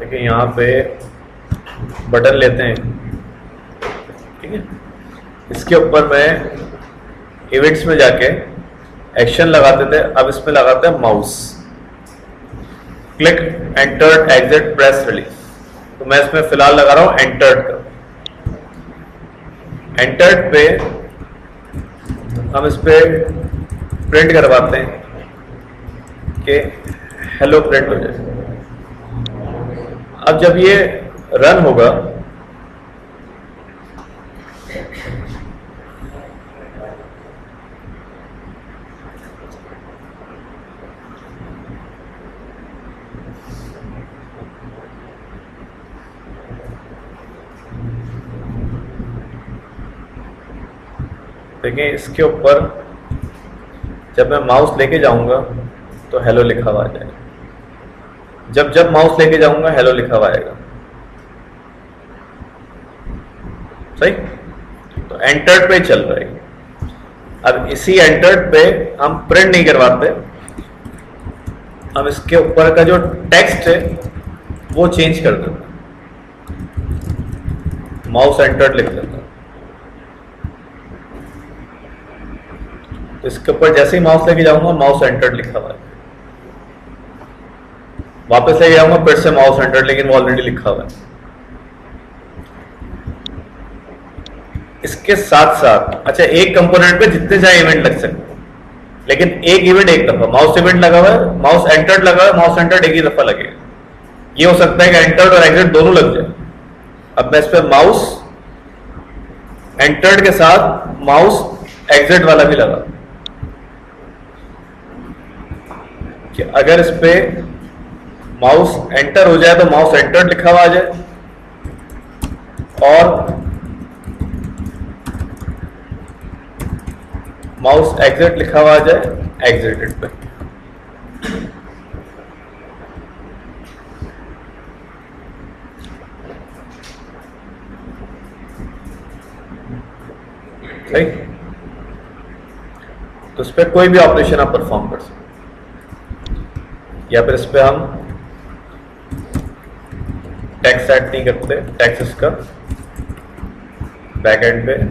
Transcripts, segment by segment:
देखिए यहाँ पे बटन लेते हैं, ठीक है। इसके ऊपर मैं इवेंट्स में जाके एक्शन लगाते थे, अब इसमें लगाते हैं mouse. Click, entered, exit, press, release. तो मैं इसमें फिलहाल लगा रहा हूं एंटर्ड का। एंटर्ड पे हम इस पे प्रिंट करवाते हैं कि हेलो प्रिंट हो जाए। अब जब ये रन होगा देखिए, इसके ऊपर जब मैं माउस लेके जाऊंगा तो हेलो लिखा हुआ आ जाएगा। जब जब माउस लेके जाऊंगा हेलो लिखा हुआ आएगा। सही। तो एंटर्ड पे चल रहा है। अब इसी एंटर्ड पे हम प्रिंट नहीं करवाते, हम इसके ऊपर का जो टेक्स्ट है वो चेंज कर देते, माउस एंटर्ड लिख देते। तो इसके ऊपर जैसे ही माउस लेके जाऊंगा माउस एंटर्ड लिखा हुआ है, वापस लेके जाऊंगा फिर से माउस एंटर्ड, लेकिन वो ऑलरेडी लिखा हुआ है। इसके साथ साथ अच्छा, एक कंपोनेंट पे जितने चाहे इवेंट लग सकते हैं, लेकिन एक इवेंट एक दफा। माउस इवेंट लगा हुआ है, माउस एंटर्ड लगा हुआ है, माउस एंटर्ड एक ही दफा लगेगा। ये हो सकता है कि एंटर्ड और एग्जिट दोनों लग जाए। अब मैं इस पे माउस एंटर्ड के साथ माउस एग्जिट वाला भी लगा कि अगर इस पे माउस एंटर हो जाए तो माउस एंटर्ड लिखा हुआ आ जाए, और माउस एग्जिट लिखा हुआ आ जाए एग्जिटेड पे। सही। तो इस पे कोई भी ऑपरेशन आप परफॉर्म कर सकते, या फिर इस पे हम टेक्स्ट सेट नहीं करते, टेक्स्ट इसका बैक एंड पे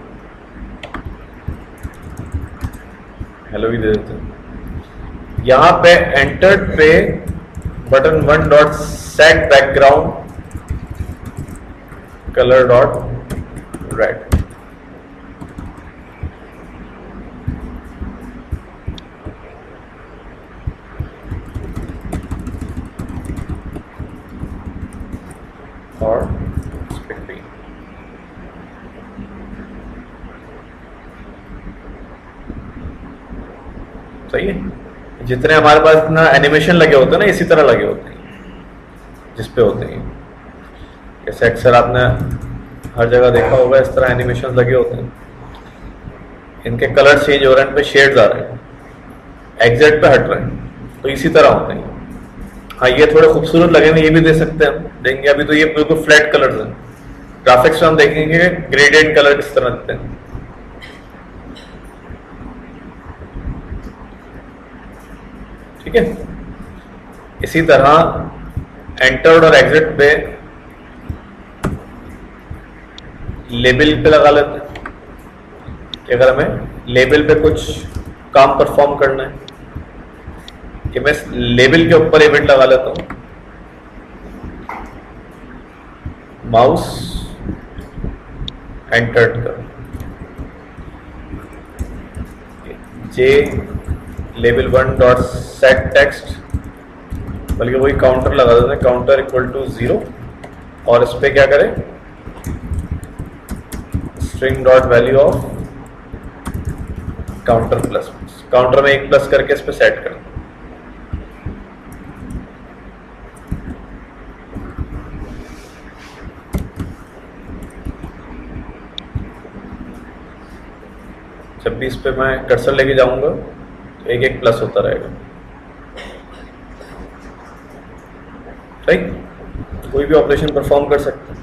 हेलो भी दे देते हैं। यहां पे एंटर्ड पे button 1 dot set background colour dot red. और सही है। जितने हमारे पास इतना एनिमेशन लगे होते हैं ना, इसी तरह लगे होते हैं जिस पे होते हैं। जैसे अक्सर आपने हर जगह देखा होगा, इस तरह एनिमेशन लगे होते हैं, इनके कलर चेंज हो रहे हैं, इन पे शेड्स आ रहे हैं, एग्जैक्ट पे हट रहे हैं, तो इसी तरह होते हैं। हाँ, ये थोड़े खूबसूरत लगेंगे, ये भी दे सकते हैं हम, देंगे। अभी तो ये बिल्कुल फ्लैट कलर्स हैं। ग्राफिक्स में हम देखेंगे ग्रेडियंट कलर किस तरह दिखते हैं। ठीक है। इसी तरह एंटर्ड और एग्जिट पे लेबल पे लगा लेते हैं कि अगर हमें लेबल पे कुछ काम परफॉर्म करना है, कि मैं लेबल के ऊपर इवेंट लगा लेता हूं, माउस एंटर्ड कर, J label 1 dot set text, बल्कि वही काउंटर लगा देते हैं, काउंटर इक्वल टू 0, और इस पे क्या करें, string dot value of counter plus, counter में एक प्लस करके इस पे सेट कर। जब भी इस पे मैं कर्सर लेके जाऊंगा तो एक एक प्लस होता रहेगा। सही। कोई भी ऑपरेशन परफॉर्म कर सकते हैं।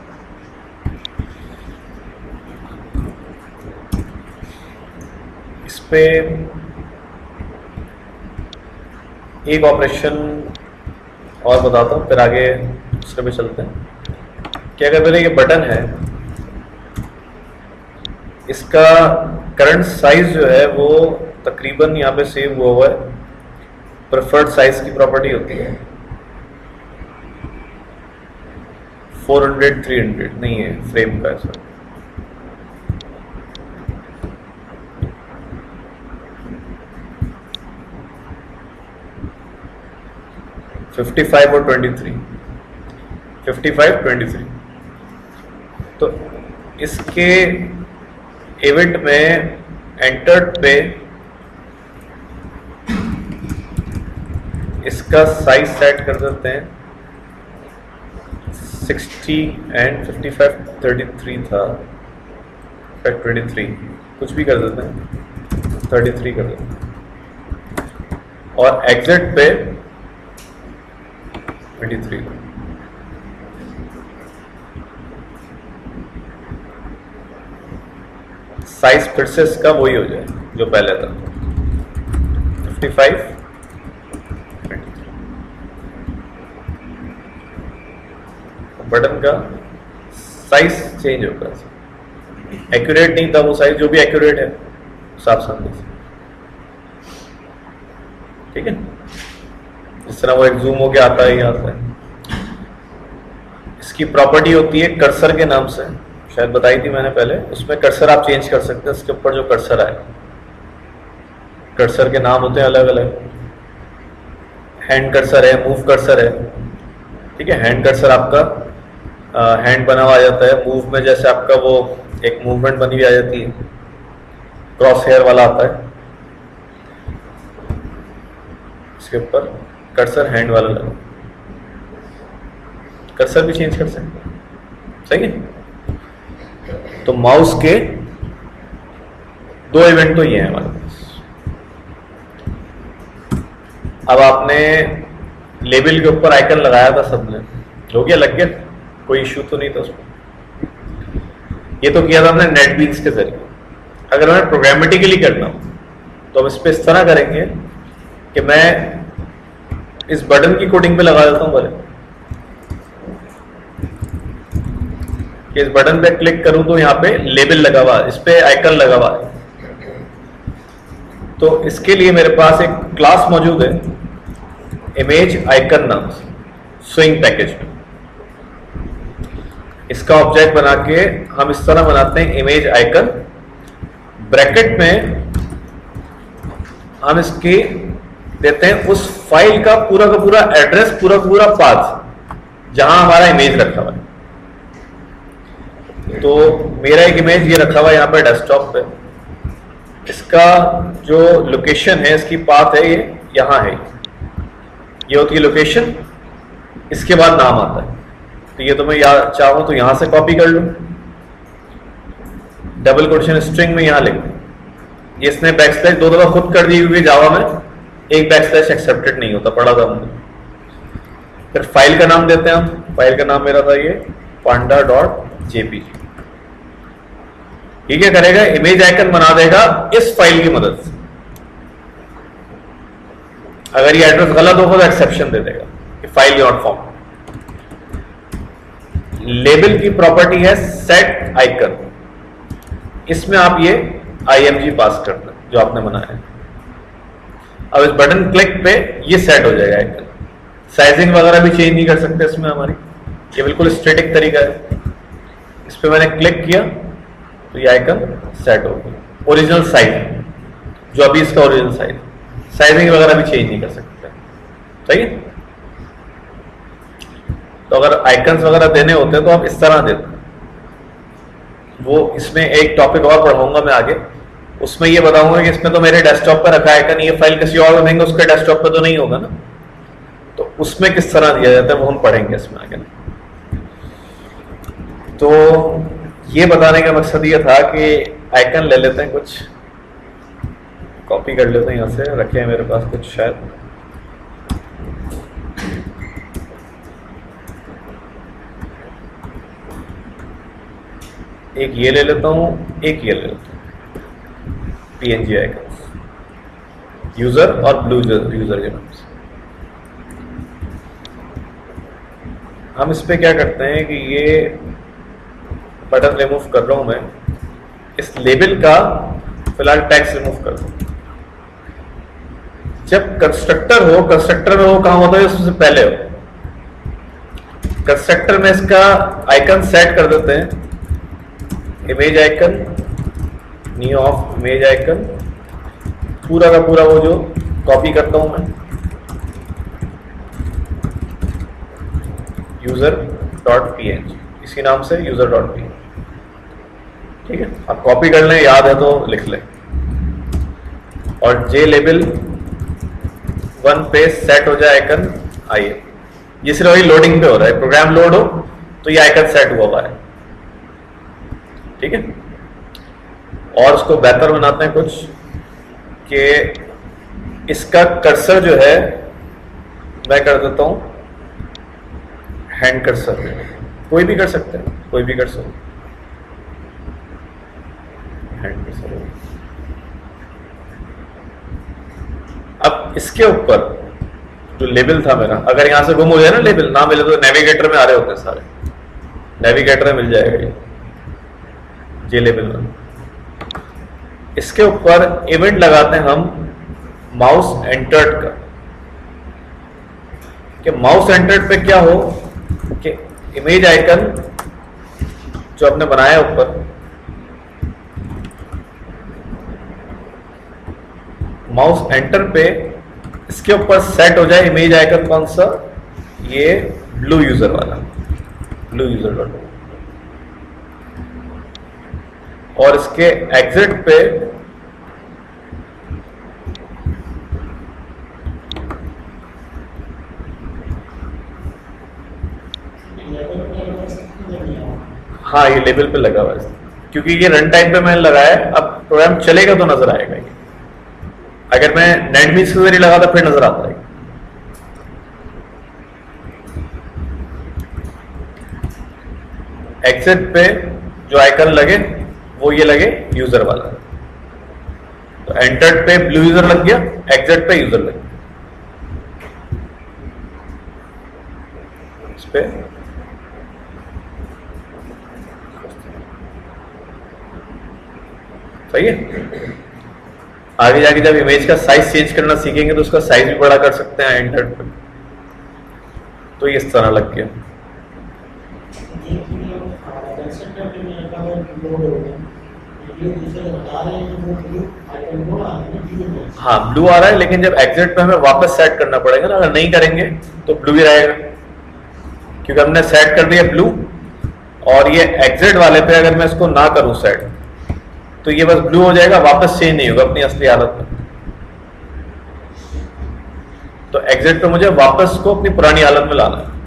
इस पे एक ऑपरेशन और बताता हूँ, फिर आगे दूसरे पे चलते हैं। क्या अगर मेरा ये बटन है, इसका करंट साइज जो है वो तकरीबन यहाँ पे सेव हुआ है, प्रेफर्ड साइज की प्रॉपर्टी होती है 400 300 नहीं है फ्रेम का ऐसा। और 55 23 तो इसके इवेंट में एंटर्ड पे इसका साइज सेट कर देते हैं 60 एंड 55 33 था, 23 कुछ भी कर देते हैं, 33 कर देते हैं और एग्जिट पे 23। साइज फिर से इसका वही हो जाए जो पहले था 55 बटन का साइज चेंज होगा, एक्यूरेट नहीं था वो साइज, जो भी एक्यूरेट है साफ समझ से, ठीक है। इस तरह वो एक जूम होके आता है यहाँ से। इसकी प्रॉपर्टी होती है कर्सर के नाम से, शायद बताई थी मैंने पहले, उसमें कर्सर आप चेंज कर सकते हैं। इसके ऊपर जो कर्सर आए, कर्सर के नाम होते हैं अलग अलग, हैंड कर्सर है, मूव कर्सर है, ठीक है। हैंड कर्सर आपका हैंड बना हुआ आ जाता है, मूव में जैसे आपका वो एक मूवमेंट बनी हुई आ जाती है, क्रॉस हेयर वाला आता है, इसके ऊपर कर्सर हैंड वाला लगा, कर्सर भी चेंज कर सकते हैं, सही है। तो माउस के दो इवेंट तो ये हैं हमारे पास। अब आपने लेबल के ऊपर आइकन लगाया था सबने, हो गया, लग गया, कोई इश्यू तो नहीं था उसमें। ये तो किया था हमने नेटबीन्स के जरिए। अगर हमें प्रोग्रामेटिकली करना हो तो हम इस पे इस तरह करेंगे कि मैं इस बटन की कोडिंग पे लगा देता हूं पहले, कि इस बटन पे क्लिक करूं तो यहाँ पे लेबल लगा हुआ, इस पे आइकन लगा हुआ है। तो इसके लिए मेरे पास एक क्लास मौजूद है इमेज आइकन नाम से, स्विंग पैकेज में। इसका ऑब्जेक्ट बना के हम इस तरह बनाते हैं इमेज आइकन, ब्रैकेट में हम इसकी देते हैं उस फाइल का पूरा एड्रेस, पूरा पाथ जहां हमारा इमेज रखा हुआ है। तो मेरा एक इमेज ये रखा हुआ है यहाँ पे डेस्कटॉप पे, इसका जो लोकेशन है, इसकी पाथ है, ये यहाँ है, ये होती है लोकेशन, इसके बाद नाम आता है। तो ये तो मैं चाहूं तो यहां से कॉपी कर लूं, डबल कोटेशन स्ट्रिंग में यहां लिख दूं। इसने बैकस्लैश 2 दफा खुद कर दी हुई जावा में, एक बैकस्लैश एक्सेप्टेड नहीं होता, पढ़ा था हमने। फिर फाइल का नाम देते हैं हम, फाइल का नाम मेरा था ये panda.jpg। ये क्या करेगा, इमेज आइकन बना देगा इस फाइल की मदद से। अगर ये एड्रेस गलत होगा तो एक्सेप्शन दे देगा कि फाइल नॉट फाउंड। लेबल की प्रॉपर्टी है सेट आइकन, इसमें आप ये img पास कर दें जो आपने बनाया है। अब इस बटन क्लिक पे ये सेट हो जाएगा आइकन। साइजिंग वगैरह भी चेंज नहीं कर सकते इसमें हमारी, ये बिल्कुल स्टैटिक तरीका है। इस पे मैंने क्लिक किया तो ये आइकन सेट हो गया। ओरिजिनल साइज जो अभी इसका ओरिजिनल साइज, साइजिंग वगैरह भी चेंज नहीं कर सकते, सही है। तो अगर आइकन्स वगैरह देने होते हैं तो आप इस तरह देते हैं। वो इसमें एक टॉपिक और पढ़ाऊंगा मैं आगे, उसमें ये बताऊंगा कि इसमें तो मेरे डेस्कटॉप पर रखा आइकन, ये फाइल किसी और देंगे उसके डेस्कटॉप पे तो नहीं होगा ना, तो उसमें किस तरह दिया जाता है वो हम पढ़ेंगे इसमें आगे। तो ये बताने का मकसद ये था कि आइकन ले लेते हैं, कुछ कॉपी कर लेते हैं, यहाँ से रखे हैं मेरे पास कुछ, शायद एक ये ले लेता हूं, एक ये ले लेता हूं, png आइकन यूजर और ब्लू यूजर के नाम से। हम इस पे क्या करते हैं कि ये बटन रिमूव कर रहा हूं मैं, इस लेबल का फिलहाल टैक्स रिमूव कर दूं। जब कंस्ट्रक्टर हो, कंस्ट्रक्टर में वो काम होता है उससे पहले हो। कंस्ट्रक्टर में इसका आइकन सेट कर देते हैं, image icon, new of image icon, पूरा का पूरा वो जो कॉपी करता हूं मैं, user.png, इसी नाम से user.png। ठीक है, आप कॉपी कर लें, याद है तो लिख लें। और जे लेबल 1 पे सेट हो जाए आइकन। आइए, ये सिर्फ वही लोडिंग पे हो रहा है, प्रोग्राम लोड हो तो ये आइकन सेट हुआ हुआ है। ठीक है, और उसको बेहतर बनाते हैं कुछ कि इसका कर्सर जो है मैं कर देता हूं हैंड कर्सर, कोई भी कर सकते हैं, कोई भी कर्सर हैंड कर्सर। अब इसके ऊपर जो लेबल था मेरा, अगर यहां से गुम हो जाए ना लेबल, ना मिले तो नेविगेटर में आ रहे होते हैं सारे, नेविगेटर में मिल जाएगा ये लेबल में। इसके ऊपर इवेंट लगाते हैं हम माउस एंटर्ड का, कि माउस एंटर्ड पे क्या हो कि इमेज आइकन जो आपने बनाया ऊपर, माउस एंटर पे इसके ऊपर सेट हो जाए इमेज आइकन। कौन सा? ये ब्लू यूजर वाला, ब्लू यूजर वाला। और इसके एग्जिट पे हाँ, ये लेबल पे लगा हुआ है, क्योंकि ये रन टाइम पे मैंने लगाया है। अब प्रोग्राम चलेगा तो नजर आएगा ये, अगर मैं नेटबीन्स के जरिए लगाता फिर नजर आता है। एग्जिट पे जो आइकन लगे वो ये लगे यूजर वाला, तो एंटर्ड पे ब्लू यूजर लग गया, एग्जिट पे यूजर लग गया। इस पे सही है। आगे जाके जब इमेज का साइज चेंज करना सीखेंगे तो उसका साइज भी बड़ा कर सकते हैं एंटर्ड पे। तो ये इस तरह लग गया। हाँ, ब्लू आ रहा है, लेकिन जब एग्जिट पे हमें वापस सेट करना पड़ेगा ना, अगर नहीं करेंगे तो ब्लू ही रहेगा, क्योंकि हमने सेट कर दिया ब्लू। और ये एग्जिट वाले पे अगर मैं इसको ना करूं सेट, तो ये बस ब्लू हो जाएगा, वापस चेंज नहीं होगा अपनी असली हालत में। तो एग्जिट पे मुझे वापस को अपनी पुरानी हालत में लाना है।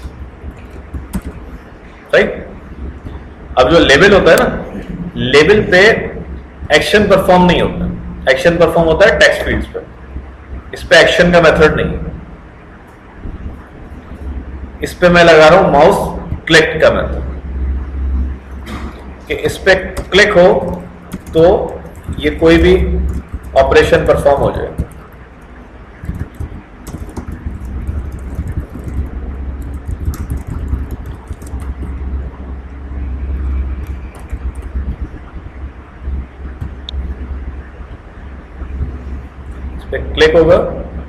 सही। अब जो लेबल होता है ना, लेबल पे एक्शन परफॉर्म नहीं होता, एक्शन परफॉर्म होता है टेक्स्ट फील्ड्स पे। इस पे एक्शन का मेथड नहीं है। इस पे मैं लगा रहा हूं माउस क्लिक का मेथड, कि इस पे क्लिक हो तो ये कोई भी ऑपरेशन परफॉर्म हो जाए। इस पे क्लिक होगा,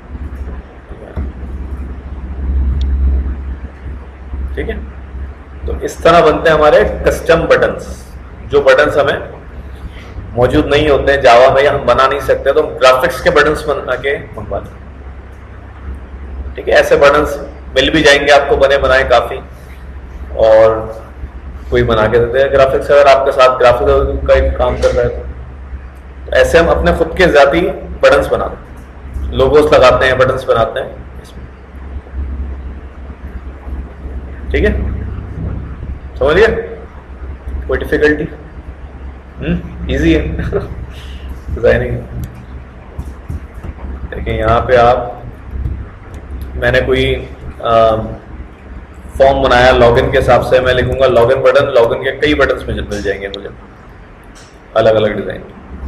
ठीक है। तो इस तरह बनते हैं हमारे कस्टम बटन्स। जो बटन्स हमें मौजूद नहीं होते हैं जावा में या हम बना नहीं सकते, तो हम ग्राफिक्स के बटन्स बना के मंगवा लें। ठीक है, ऐसे बटन्स मिल भी जाएंगे आपको बने बनाए काफी, और कोई बना के देते हैं ग्राफिक्स। अगर आपके साथ ग्राफिक्स का एक काम कर रहा है तो ऐसे हम अपने खुद के जाती बटन्स बनाते हैं, लोगोस लगाते हैं, बटन्स बनाते हैं इसमें। ठीक है, समझिए, कोई डिफिकल्टी? इजी है डिजाइनिंग। देखिए यहाँ पे आप, मैंने कोई फॉर्म बनाया लॉगिन के हिसाब से, मैं लिखूंगा लॉगिन बटन। लॉगिन के कई बटन्स मिल जाएंगे मुझे, अलग अलग डिजाइन।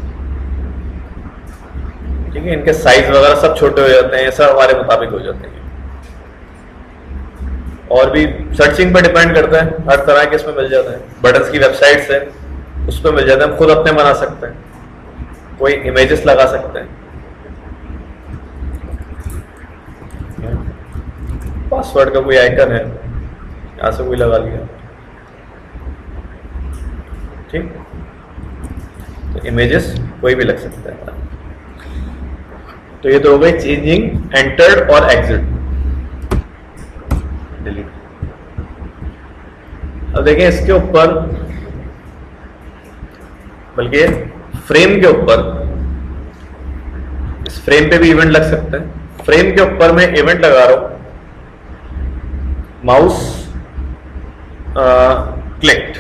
ठीक है, इनके साइज वगैरह सब छोटे हो जाते हैं, सब हमारे मुताबिक हो जाते हैं। और भी सर्चिंग पर डिपेंड करता है, हर तरह के इसमें मिल जाता है। बटन्स की वेबसाइट्स है उस पर मिल जाता है, हम खुद अपने बना सकते हैं, कोई इमेजेस लगा सकते हैं। पासवर्ड का कोई आइकन है, यहां से कोई लगा लिया, ठीक। तो इमेजेस कोई भी लग सकता है। तो ये तो हो गई चेंजिंग एंटर्ड और एग्जिट, डिलीट। अब देखें इसके ऊपर, बल्कि फ्रेम के ऊपर, इस फ्रेम पे भी इवेंट लग सकते हैं। फ्रेम के ऊपर मैं इवेंट लगा रहा हूं, माउस क्लिक्ड,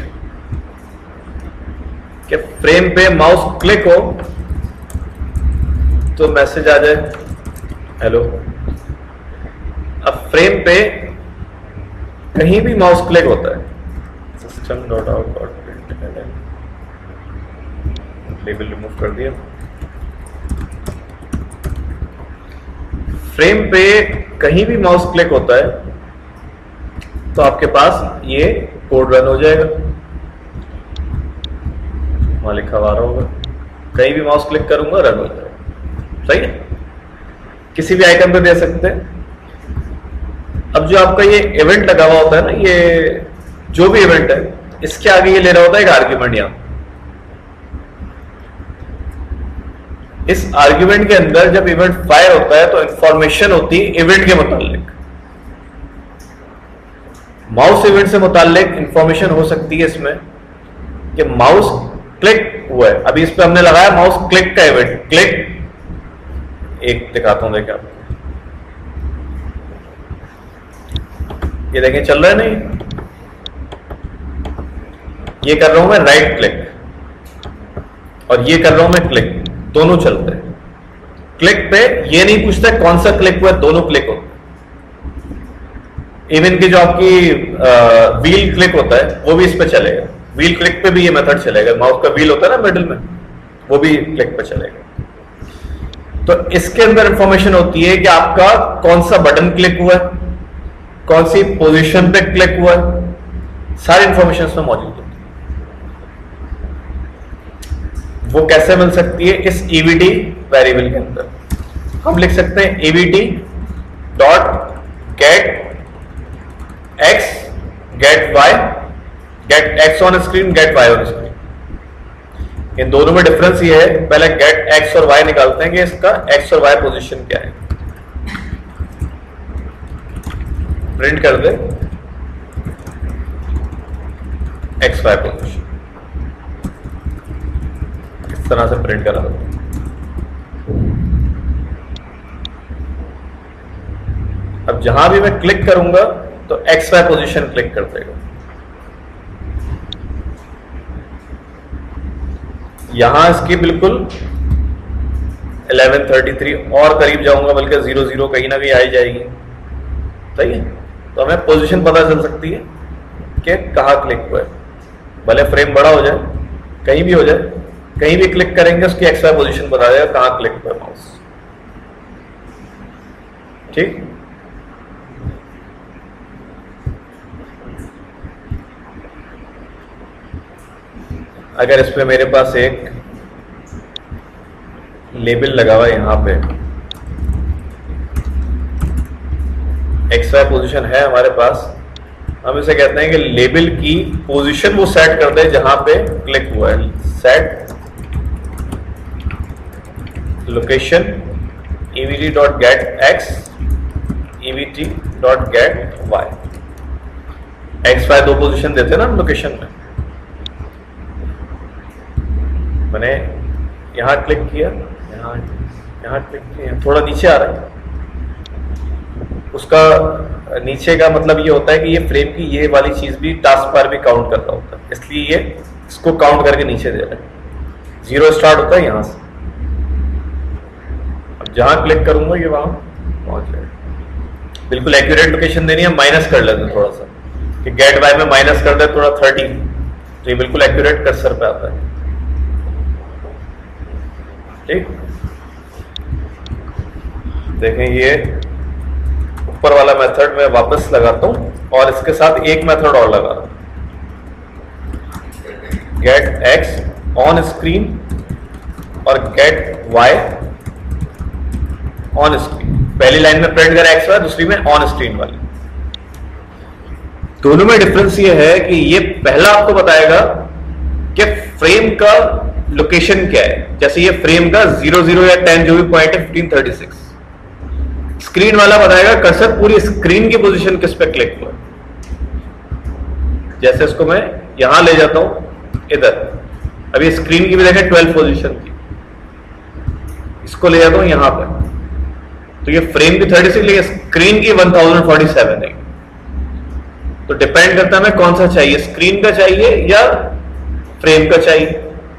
कि फ्रेम पे माउस क्लिक हो तो मैसेज आ जाए हेलो। अब फ्रेम पे कहीं भी माउस क्लिक होता है, system.out.println, लेबल रिमूव कर दिया। फ्रेम पे कहीं भी माउस क्लिक होता है तो आपके पास ये कोड रन हो जाएगा, वहां लिखा हुआ होगा, कहीं भी माउस क्लिक करूंगा रन हो जाएगा। सही है, किसी भी आइकन पे दे सकते हैं। अब जो आपका ये इवेंट लगा हुआ होता है ना, ये जो भी इवेंट है इसके आगे ये ले रहा होता है एक आर्ग्यूमेंट। यहां इस आर्ग्यूमेंट के अंदर जब इवेंट फायर होता है तो इंफॉर्मेशन होती है इवेंट के मुतालिक, माउस इवेंट से मुतालिक इंफॉर्मेशन हो सकती है इसमें कि माउस क्लिक हुआ है। अभी इस पे हमने लगाया माउस क्लिक का इवेंट, क्लिक, एक दिखाता हूं, देखिए आपको, ये देखें चल रहा है नहीं, ये कर रहा हूं मैं राइट क्लिक और ये कर रहा हूं मैं क्लिक, दोनों चलते हैं। क्लिक पे ये नहीं पूछता कौन सा क्लिक हुआ, दोनों क्लिक होते हैं। इवन की जो आपकी व्हील क्लिक होता है वो भी इस पे चलेगा, व्हील क्लिक पे भी ये मेथड चलेगा। माउस का व्हील होता है ना मिडिल में, वो भी क्लिक पे चलेगा। तो इसके अंदर इंफॉर्मेशन होती है कि आपका कौन सा बटन क्लिक हुआ है, कौन सी पोजीशन पे क्लिक हुआ है, सारी इंफॉर्मेशन इसमें मौजूद होती है। वो कैसे मिल सकती है? इस ईवीटी वेरिएबल के अंदर हम लिख सकते हैं EVT dot get X, get Y, get X on screen, get Y on screen. इन दोनों में डिफरेंस ये है, पहले गेट एक्स और वाई निकालते हैं कि इसका एक्स और वाई पोजीशन क्या है। प्रिंट कर दे एक्स वाई पोजीशन, इस तरह से प्रिंट करा दो। अब जहां भी मैं क्लिक करूंगा तो एक्स वाई पोजीशन क्लिक कर देगा। यहां इसकी बिल्कुल 1133 और करीब जाऊंगा, बल्कि 00 कहीं ना कहीं आ ही जाएगी। सही है, तो हमें पोजीशन पता चल सकती है कि कहां क्लिक हुआ है, भले फ्रेम बड़ा हो जाए, कहीं भी हो जाए, कहीं भी क्लिक करेंगे उसकी एक्स वाई पोजीशन बता देगा कहां क्लिक हुआ है माउस। ठीक, अगर इस पे मेरे पास एक लेबल लगा हुआ है, यहां पे एक्स वाई पोजीशन है हमारे पास, हम इसे कहते हैं कि लेबल की पोजीशन वो सेट कर दे जहां पे क्लिक हुआ है। Set location EVT dot get X, EVT dot get Y. X Y दो पोजीशन देते हैं ना लोकेशन में। मैंने यहां क्लिक किया, यहां क्लिक किया, थोड़ा नीचे आ रहा है, उसका नीचे का मतलब ये होता है कि ये फ्रेम की ये वाली चीज भी टास्क बार भी काउंट करता होता है, इसलिए ये इसको काउंट करके नीचे दे रहा है। 0 स्टार्ट होता है यहां से, अब जहां क्लिक करूंगा ये वहां पहुंच जाएगा। बिल्कुल एक्यूरेट लोकेशन देनी है, माइनस कर लेते हैं थोड़ा सा कि गेट वाई में माइनस कर दे थोड़ा 30, तो ये बिल्कुल एक्यूरेट कर्सर पे आता है। ठीक, देखें ये ऊपर वाला मेथड मैं वापस लगाता हूं और इसके साथ एक मेथड और लगा रहा हूं, गेट एक्स ऑन स्क्रीन और गेट वाई ऑन स्क्रीन। पहली लाइन में प्रिंट करें एक्स वाई, दूसरी में ऑन स्क्रीन वाली। दोनों में डिफरेंस ये है कि ये पहला आपको बताएगा कि फ्रेम का लोकेशन क्या है, जैसे ये फ्रेम का 00 या 10 जो भी पॉइंट है 1536। स्क्रीन वाला बताएगा कर्सर पूरी स्क्रीन की पोजीशन किस पे क्लिक हुआ। जैसे इसको मैं यहां ले जाता हूं इधर, अभी स्क्रीन की भी देखें 12 पोजीशन की, इसको ले जाता हूं यहां पर, तो ये फ्रेम की 36 लेकिन स्क्रीन की 1047 है। तो डिपेंड करता है हमें कौन सा चाहिए, स्क्रीन का चाहिए या फ्रेम का चाहिए।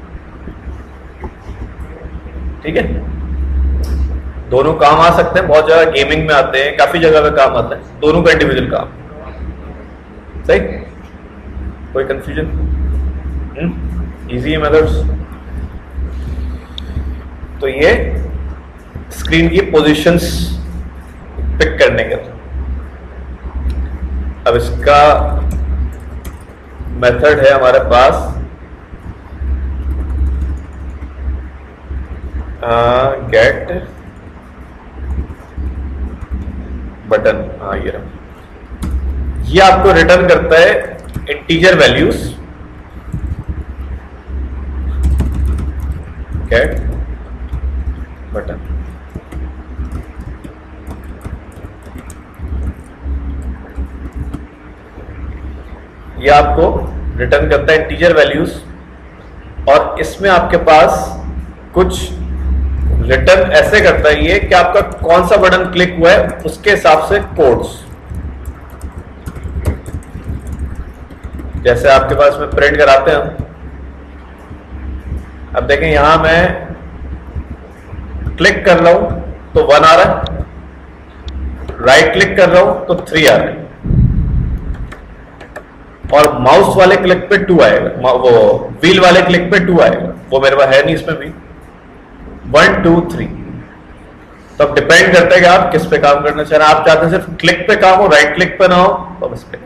ठीक है, दोनों काम आ सकते हैं, बहुत जगह गेमिंग में आते हैं, काफी जगह पे काम आता है, दोनों का इंडिविजुअल काम। सही, कोई कंफ्यूजन? इजी है मेथड्स। तो ये स्क्रीन की पोजीशंस पिक करने का। अब इसका मेथड है हमारे पास गेट बटन। हाँ ये रहा, ये आपको रिटर्न करता है इंटीजर वैल्यूज। गेट बटन, ये आपको रिटर्न करता है इंटीजर वैल्यूज, और इसमें आपके पास कुछ रिटर्न ऐसे करता है ये कि आपका कौन सा बटन क्लिक हुआ है उसके हिसाब से कोड्स। जैसे आपके पास में प्रिंट कराते हैं, अब देखें यहां मैं क्लिक कर रहा हूं तो 1 आ रहा है, राइट क्लिक कर रहा हूं तो 3 आ रहा है, और माउस वाले क्लिक पे 2 आएगा, वो व्हील वाले क्लिक पे 2 आएगा, वो मेरे पास है नहीं इसमें भी 1 2 3। तो अब डिपेंड करता है कि आप किस पे काम करना चाह रहे हैं। आप चाहते हैं सिर्फ क्लिक पे काम हो, राइट क्लिक पे ना हो, तो बस पे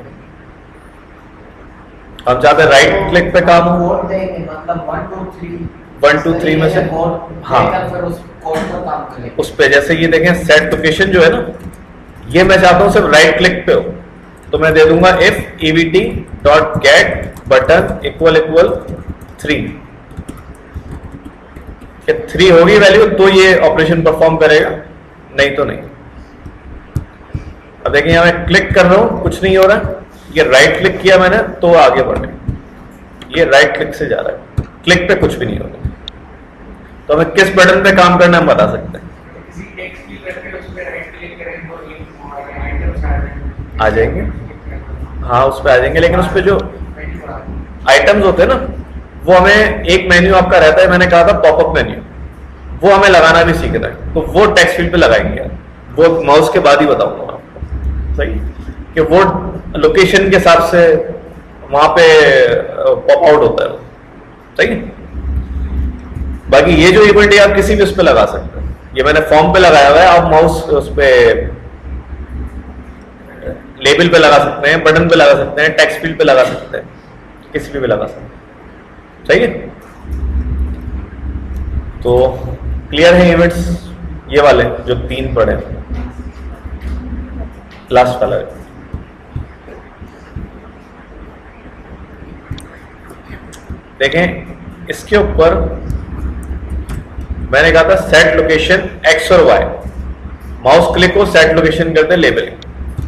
हम चाहते हैं राइट क्लिक पे काम हो, मतलब 1 2 3 में से हाँ उस पे। जैसे ये देखें सेट लोकेशन जो है ना, ये मैं चाहता हूं सिर्फ राइट क्लिक पे हो, तो मैं दे दूंगा if evt dot get button equal equal 3। 3 होगी वैल्यू तो ये ऑपरेशन परफॉर्म करेगा, नहीं तो नहीं। अब देखिए यहां मैं क्लिक कर रहा हूं, कुछ नहीं हो रहा, ये राइट क्लिक किया मैंने तो आगे बढ़ रहे, ये राइट क्लिक से जा रहा है, क्लिक पे कुछ भी नहीं हो रहा। तो हमें किस बटन पे काम करना हम बता सकते हैं। आ जाएंगे, हाँ उस पर आ जाएंगे, लेकिन उस पर जो आइटम्स होते हैं ना, वो हमें एक मेन्यू आपका रहता है, मैंने कहा था पॉपअप मेन्यू, वो हमें लगाना भी सीखना है, तो वो टेक्स्ट फील्ड पे लगाएंगे, वो माउस के बाद ही बताऊंगा आपको। सही, कि वो लोकेशन के हिसाब से वहां पे पॉप आउट होता है। सही है, बाकी ये जो इवेंट है आप किसी भी उस पर लगा सकते हैं, ये मैंने फॉर्म पे लगाया हुआ है, आप माउस उस पे लेबल पे लगा सकते हैं, बटन पे लगा सकते हैं, टेक्स्ट फील्ड पे लगा सकते हैं, किसी भी लगा सकते हैं। सही है, तो क्लियर है इवेंट्स ये वाले जो 3 पढ़े, लास्ट वाला है। देखें इसके ऊपर मैंने कहा था सेट लोकेशन एक्स और वाई, माउस क्लिक को सेट लोकेशन करते हैं लेबलिंग,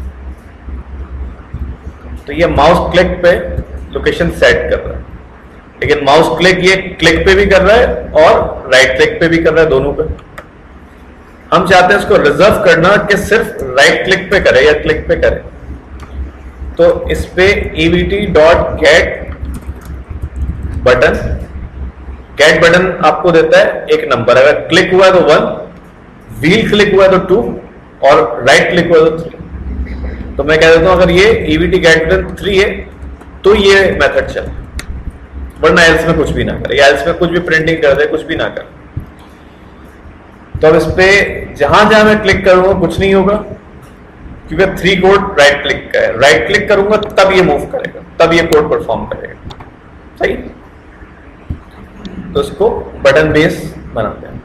तो ये माउस क्लिक पे लोकेशन सेट कर रहा है, लेकिन माउस क्लिक ये क्लिक पे भी कर रहा है और राइट क्लिक पे भी कर रहा है, दोनों पे। हम चाहते हैं इसको रिजर्व करना कि सिर्फ राइट क्लिक पे करे या क्लिक पे करे, तो इस पे evt dot get button, get button आपको देता है एक नंबर, अगर क्लिक हुआ है तो 1, व्हील क्लिक हुआ है तो 2 और राइट क्लिक हुआ है तो 3। तो मैं कह देता हूं अगर ये evt गेट बटन 3 है तो ये मेथड चले, वरना एल्स में कुछ भी ना करे, या एल्स में कुछ भी प्रिंटिंग कर दे, कुछ भी ना करे। तो अब इस पे जहां जहां मैं क्लिक करूंगा कुछ नहीं होगा, क्योंकि 3 कोड राइट क्लिक का है, राइट क्लिक करूंगा तब ये मूव करेगा, तब ये कोड परफॉर्म करेगा। सही, तो इसको बटन बेस बनाते हैं।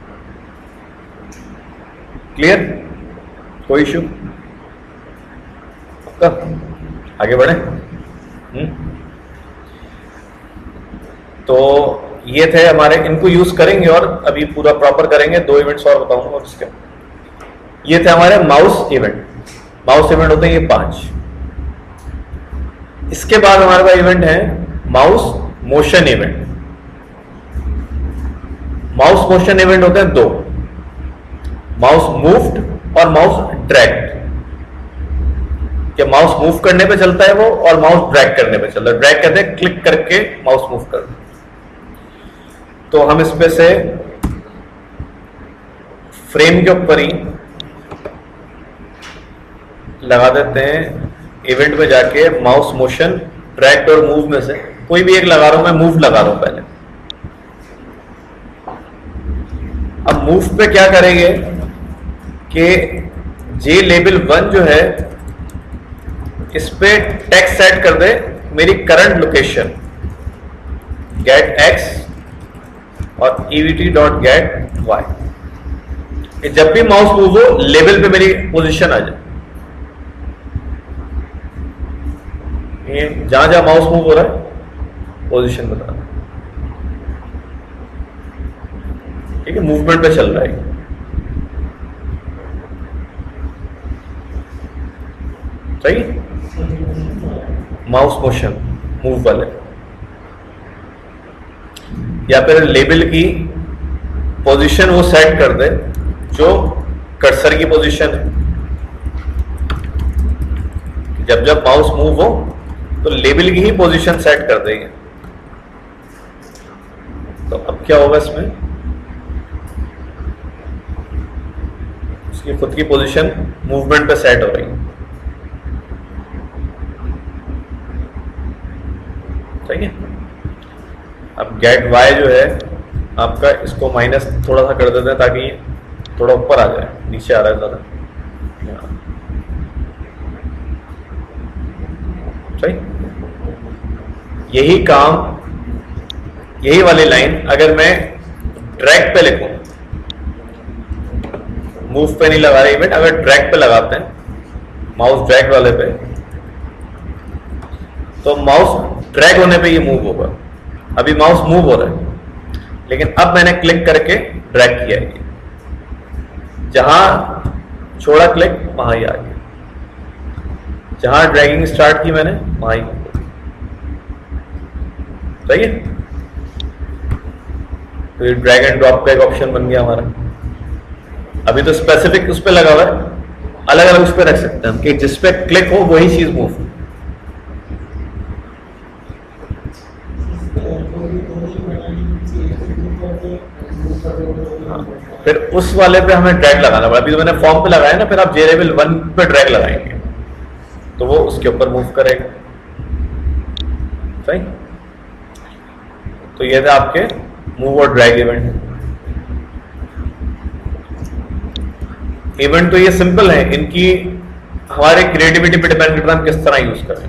क्लियर, कोई इशू? आगे बढ़े। तो ये थे हमारे, इनको यूज करेंगे और अभी पूरा प्रॉपर करेंगे। 2 इवेंट्स और बताऊंगा और उसके, ये थे हमारे माउस इवेंट। माउस इवेंट होते हैं ये 5। इसके बाद हमारे पास इवेंट है mouse motion event. Mouse motion event होते हैं 2, माउस मूव्ड और माउस ड्रैग्ड। कि माउस मूव करने पे चलता है वो, और माउस ड्रैग करने पे चलता है। ड्रैग कहते हैं क्लिक करके माउस मूव कर। तो हम इस पे से फ्रेम के ऊपर ही लगा देते हैं, इवेंट में जाके माउस मोशन ड्रैग और मूव में से कोई भी एक लगा रहा हूं। मैं मूव लगा रहा हूं पहले। अब मूव पे क्या करेंगे कि जे लेबल 1 जो है इस पे टेक्स्ट सेट कर दे मेरी करंट लोकेशन गेट एक्स और evt.get y। जब भी माउस मूव हो लेवल पे मेरी पोजीशन आ जाए। जहां जहां माउस मूव हो रहा है पोजीशन बता रहा है। ठीक है, मूवमेंट पे चल रहा है। सही, माउस मोशन मूव वाले, या फिर लेबल की पोजीशन वो सेट कर दे जो कर्सर की पोजीशन है। जब जब माउस मूव हो तो लेबल की ही पोजीशन सेट कर देंगे। तो अब क्या होगा इसमें, उसकी खुद की पोजीशन मूवमेंट पे सेट हो रही है। ठीक है, अब गेट वाई जो है आपका, इसको माइनस थोड़ा सा कर देते हैं ताकि ये थोड़ा ऊपर आ जाए, नीचे आ रहा है ज़्यादा। सही, यही काम, यही वाली लाइन अगर मैं ड्रैग पे लिखूं, मूव पे नहीं लगा रहे इवेंट, अगर ड्रैग पे लगाते हैं माउस ड्रैग वाले पे, तो माउस ड्रैग होने पे ये मूव होगा। अभी माउस मूव हो रहा है लेकिन अब मैंने क्लिक करके ड्रैग किया है, जहां छोड़ा क्लिक वहां ही आ गया, जहां ड्रैगिंग स्टार्ट की मैंने वहां ही। सही है, तो ये ड्रैग एंड ड्रॉप का एक ऑप्शन बन गया हमारा। अभी तो स्पेसिफिक उस पर लगा हुआ है, अलग अलग उस पर रख सकते हैं कि जिस पे क्लिक हो वही चीज मूव। फिर उस वाले पे हमें ड्रैग लगाना पड़ा। अभी तो मैंने फॉर्म पे लगाया ना, फिर आप जे लेवल 1 पे ड्रैग लगाएंगे तो वो उसके ऊपर मूव करेगा। सही, तो ये थे आपके मूव और ड्रैग इवेंट। इवेंट तो ये सिंपल है, इनकी हमारे क्रिएटिविटी पे डिपेंड करता है हम किस तरह यूज करें।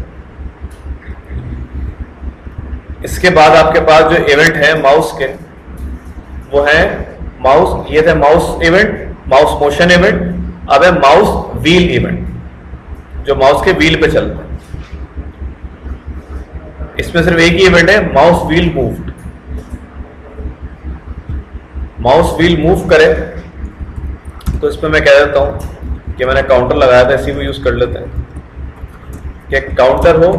इसके बाद आपके पास जो इवेंट है माउस के, वो है माउस, ये थे mouse event, mouse motion event. अब है माउस व्हील इवेंट, जो माउस के व्हील पे चलता है। इसमें सिर्फ एक ही इवेंट है, mouse wheel moved. Mouse wheel move करे तो इसमें मैं कह देता हूं कि मैंने काउंटर लगाया था, इसी को यूज कर लेते हैं कि काउंटर हो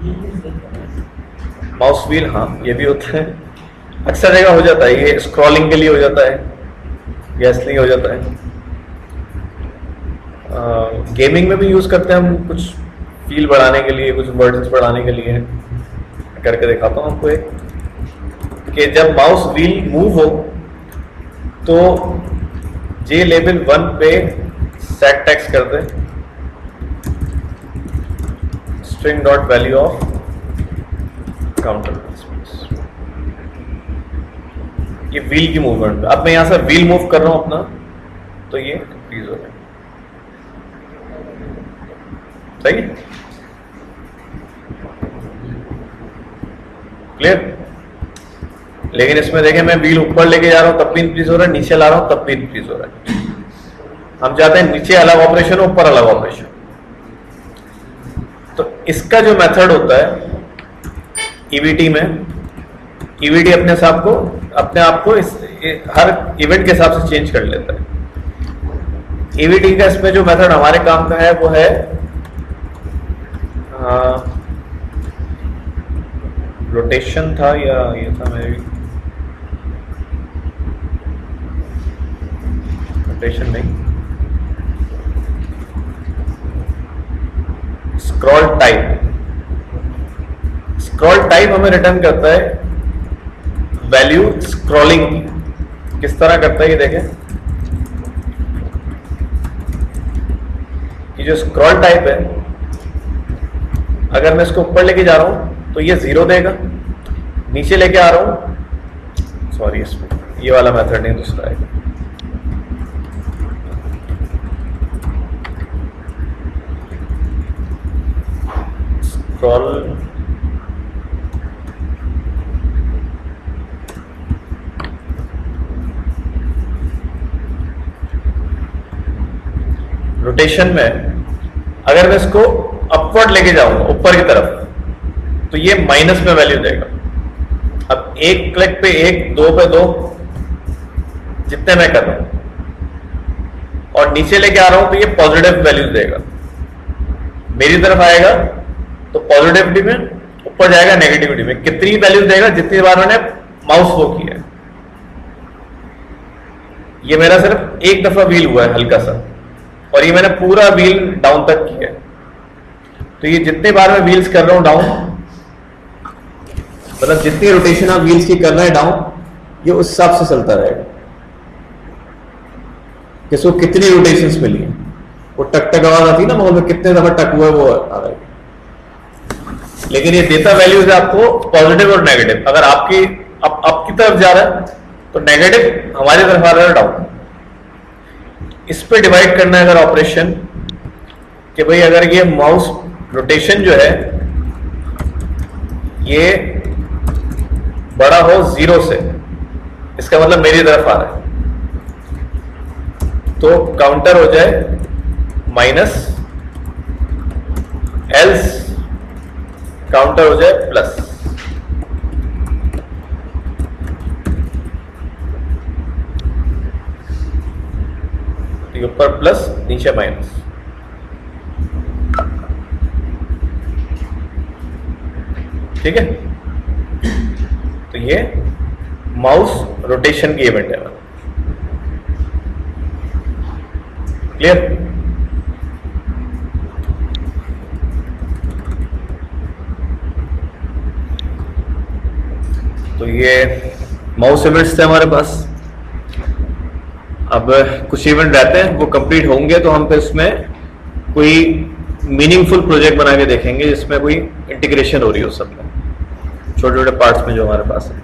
माउस व्हील। हाँ, ये भी होता है, अक्सर जगह हो जाता है, ये स्क्रॉलिंग के लिए हो जाता है या इसलिए हो जाता है। गेमिंग में भी यूज करते हैं हम, कुछ फील बढ़ाने के लिए, कुछ वर्ड्स बढ़ाने के लिए। करके दिखाता हूं आपको एक, कि जब माउस व्हील मूव हो तो जे लेवल 1 पे सेट टेक्स्ट कर दे string dot value of counter. ये व्हील की मूवमेंट। अब मैं यहां से व्हील मूव कर रहा हूं अपना, तो ये इंक्रीज हो गया। सही, क्लियर। लेकिन इसमें देखें मैं व्हील ऊपर लेके जा रहा हूं तब भी इंक्रीज हो रहा है, नीचे ला रहा हूं तब भी इंक्रीज हो रहा है। हम चाहते हैं नीचे अलग ऑपरेशन हो, ऊपर अलग ऑपरेशन। तो इसका जो मेथड होता है ईवीटी में, ईवीटी अपने आप को हर इवेंट के हिसाब से चेंज कर लेता है। ईवीटी का इसमें जो मेथड हमारे काम का है वो है रोटेशन था या ये था, मेरे रोटेशन नहीं, स्क्रॉल टाइप। स्क्रॉल टाइप हमें रिटर्न करता है वैल्यू स्क्रॉलिंग की। किस तरह करता है ये देखें, ये जो स्क्रॉल टाइप है अगर मैं इसको ऊपर लेके जा रहा हूं तो ये 0 देगा, नीचे लेके आ रहा हूं, सॉरी इसमें ये वाला मेथड नहीं, दूसरा है। स्क्रॉल रोटेशन में अगर मैं इसको अपवर्ड लेके जाऊंगा ऊपर की तरफ तो ये माइनस में वैल्यू देगा। अब एक क्लिक पे 1, 2 पे 2 जितने मैं कर रहा हूं, और नीचे लेके आ रहा हूं तो ये पॉजिटिव वैल्यू देगा। मेरी तरफ आएगा तो पॉजिटिविटी में, ऊपर जाएगा नेगेटिविटी में। कितनी वैल्यू देगा, जितनी बार मैंने माउस वो किया है। ये मेरा सिर्फ एक दफा व्हील हुआ है हल्का सा, और ये मैंने पूरा व्हील डाउन तक किया है। तो ये जितने बार मैं व्हील्स कर रहा हूं डाउन, मतलब जितनी रोटेशन आप व्हील्स की कर रहे हैं डाउन, ये उस हिसाब से चलता रहेगा कि इसको कितनी रोटेशंस मिली है। वो टक टक आवाज आती है ना माहौल में, कितने दफा टक हुआ है वो आ रहा है। लेकिन ये देता वैल्यूज है आपको पॉजिटिव और नेगेटिव। अगर आपकी तरफ जा रहा है तो नेगेटिव, हमारी तरफ आ रहा है डाउन। इस पे डिवाइड करना है अगर ऑपरेशन कि भाई अगर ये माउस रोटेशन जो है ये बड़ा हो 0 से, इसका मतलब मेरी तरफ आ रहा है, तो काउंटर हो जाए माइनस, एल्स काउंटर हो जाए प्लस। ऊपर प्लस नीचे माइनस। ठीक है, तो ये माउस रोटेशन की इवेंट है। क्लियर? तो ये माउस इवेंट्स थे हमारे पास। अब कुछ इवेंट रहते हैं वो कंप्लीट होंगे तो हम पे उसमें कोई मीनिंगफुल प्रोजेक्ट बना के देखेंगे जिसमें कोई इंटीग्रेशन हो रही हो सब में, छोटे छोटे पार्ट्स में जो हमारे पास है।